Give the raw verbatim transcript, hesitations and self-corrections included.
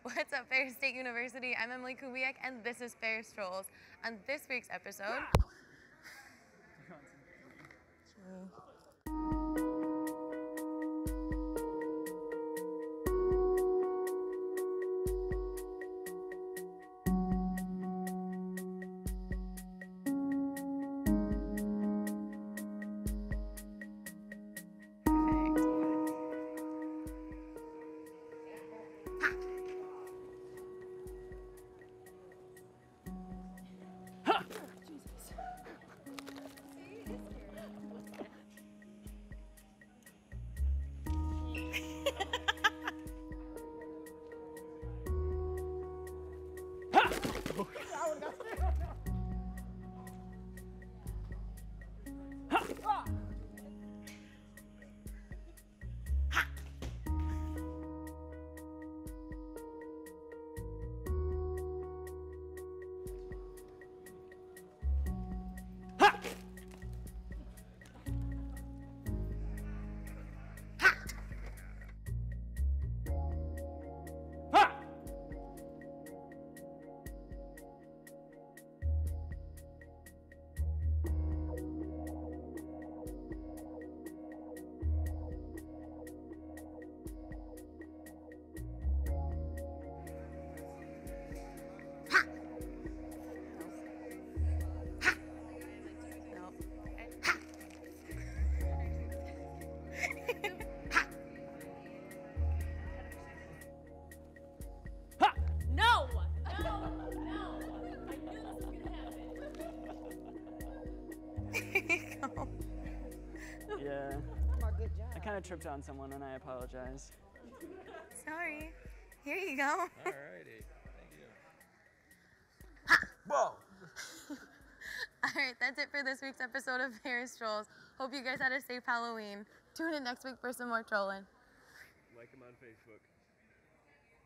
What's up, Ferris State University? I'm Emily Kubiak, and this is Ferris Trolls. On this week's episode... Yeah. Good job. I kind of tripped on someone and I apologize. Sorry. Here you go. Alrighty. Thank you. Whoa! Alright, that's it for this week's episode of Ferris Trolls. Hope you guys had a safe Halloween. Tune in next week for some more trolling. Like them on Facebook.